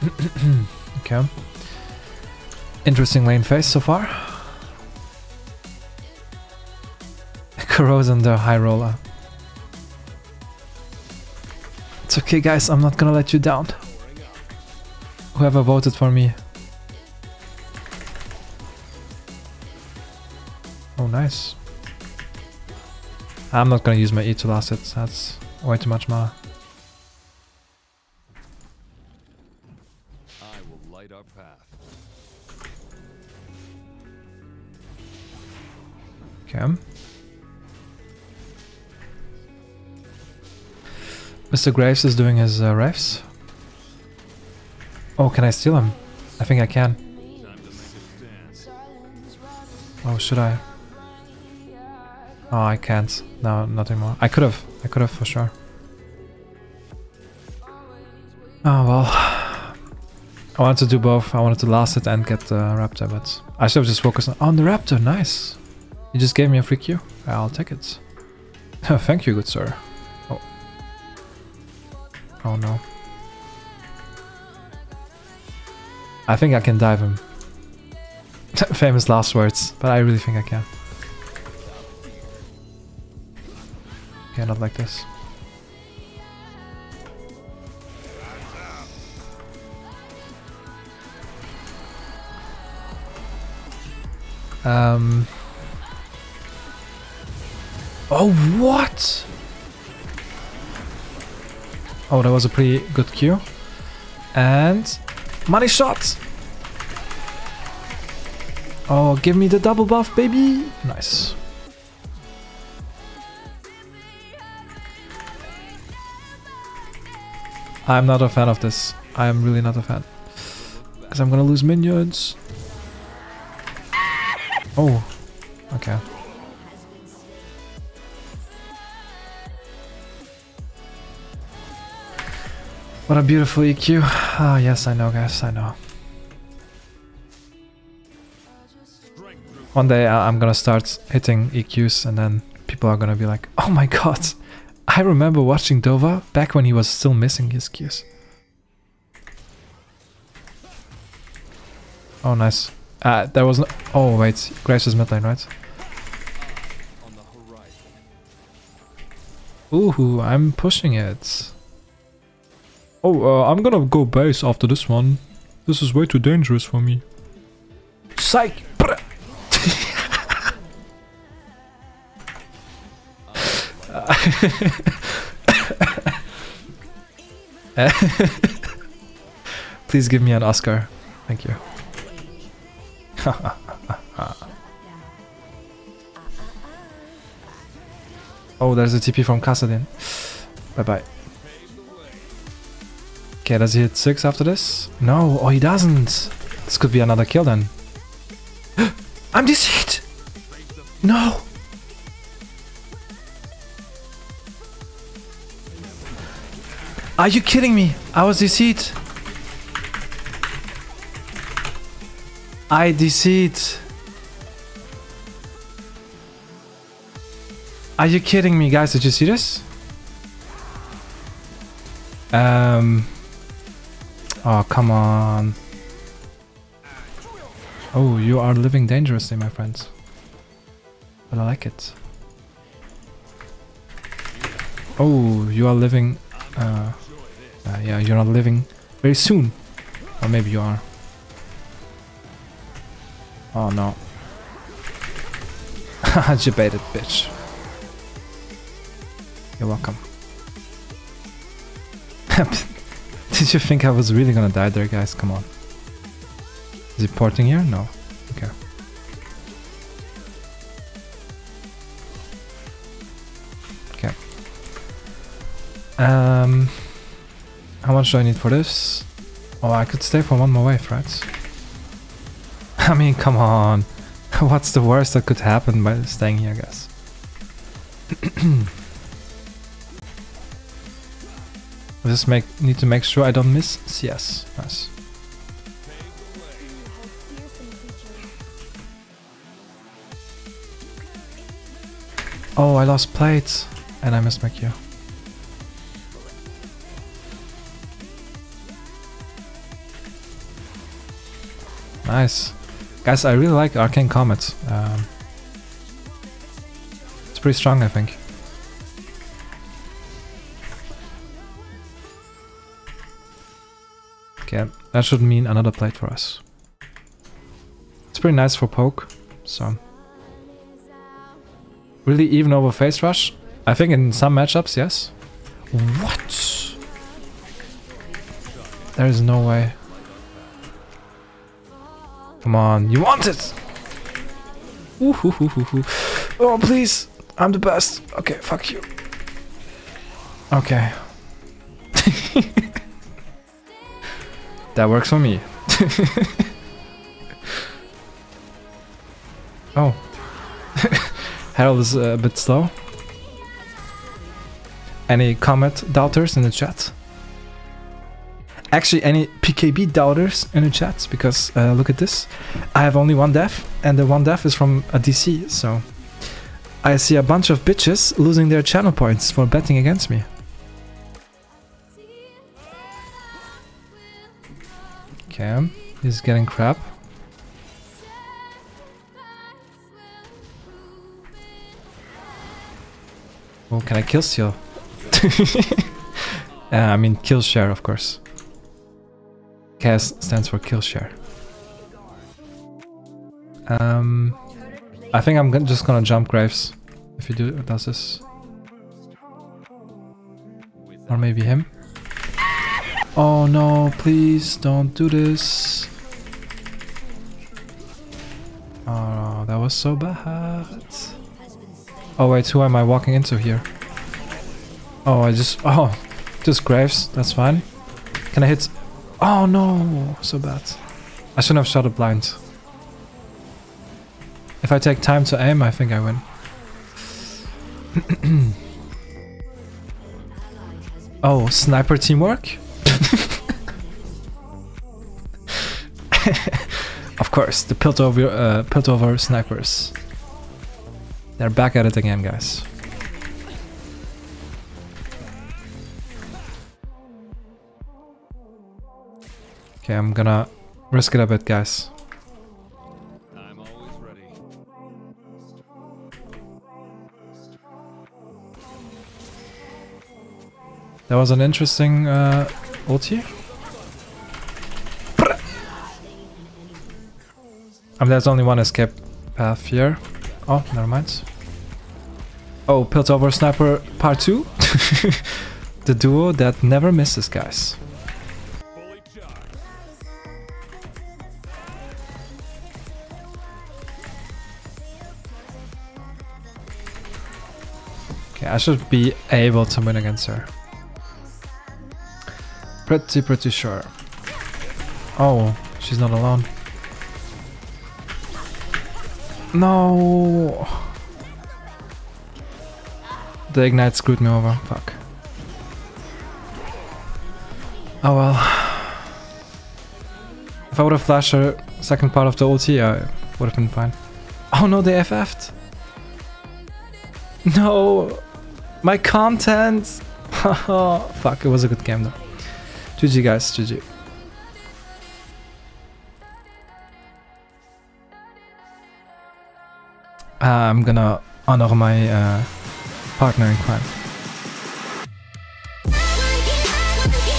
Okay. Interesting lane phase so far. Corrosion the high roller. It's okay guys, I'm not gonna let you down. Whoever voted for me. Oh nice. I'm not gonna use my E to last it, that's way too much mana. I will light our path. Okay. Mr. Graves is doing his raves. Oh, can I steal him? I think I can. Oh, should I? Oh, I can't. No, not anymore. I could have for sure. Oh well. I wanted to do both. I wanted to last it and get the raptor, but I should have just focused on the raptor. Nice. You just gave me a free Q. I'll take it. Thank you, good sir. Oh. Oh no. I think I can dive him. Famous last words, but I really think I can. Okay, not like this. Oh, what? Oh, that was a pretty good Q. And money shot. Oh, give me the double buff, baby. Nice. I'm not a fan of this. I am really not a fan. As I'm gonna lose minions. Oh, okay. What a beautiful EQ. Ah, yes, I know, guys, I know. One day I'm gonna start hitting EQs and then people are gonna be like, oh my god, I remember watching Dova back when he was still missing his Qs. Oh, nice. There was no... Oh, wait. Graves is mid lane, right? Ooh, I'm pushing it. Oh, I'm gonna go base after this one. This is way too dangerous for me. Psych! Please give me an Oscar. Thank you. Oh, there's a TP from Kassadin. Bye bye. Okay, does he hit 6 after this? No, oh he doesn't. This could be another kill then. I'm deceived! No! Are you kidding me? I was deceived. I deceived. Are you kidding me, guys? Did you see this? Oh, come on. Oh, you are living dangerously, my friends. But I like it. Oh, you are living... yeah, you're not living very soon. Or maybe you are. Oh no. You baited, bitch. You're welcome. Did you think I was really gonna die there, guys? Come on. Is he porting here? No. Okay. Okay. How much do I need for this? Oh, I could stay for one more wave, right? I mean, come on. What's the worst that could happen by staying here, guys? I just need to make sure I don't miss CS. Nice. Oh, I lost plates and I missed my Q. Nice. Guys, I really like Arcane Comet. It's pretty strong, I think. Okay, that should mean another plate for us. It's pretty nice for poke, so... Really even over Phase Rush? I think in some matchups, yes. What? There is no way. Come on, you want it! Oh, please! I'm the best! Okay, fuck you. Okay. That works for me. Oh. Harold is a bit slow. Any Comet doubters in the chat? Actually, any PKB doubters in the chat? Because look at this. I have only one death, and the one death is from a DC, so... I see a bunch of bitches losing their channel points for betting against me. Okay, he's getting crap. Oh, can I kill steal? I mean kill share, of course. KS stands for kill share. I think I'm just gonna jump Graves if he does this. Or maybe him. Oh no, please don't do this. Oh, that was so bad. Oh wait, who am I walking into here? Oh, just Graves, that's fine. Can I hit? Oh no, so bad. I shouldn't have shot it blind. If I take time to aim, I think I win. Oh, sniper teamwork? Of course, the Piltover snipers. They're back at it again, guys. Okay, I'm gonna risk it a bit, guys. I'm always ready. That was an interesting ulti. There's only one escape path here. Oh, never mind. Oh, Piltover Sniper Part 2. The duo that never misses, guys. Okay, I should be able to win against her. Pretty sure. Oh, she's not alone. No. The ignite screwed me over. Fuck. Oh well. If I would have flashed her second part of the ulti, I would have been fine. Oh no, they FF'd. No. My content. Fuck, it was a good game though. GG guys, GG. I'm gonna honor my partner in crime.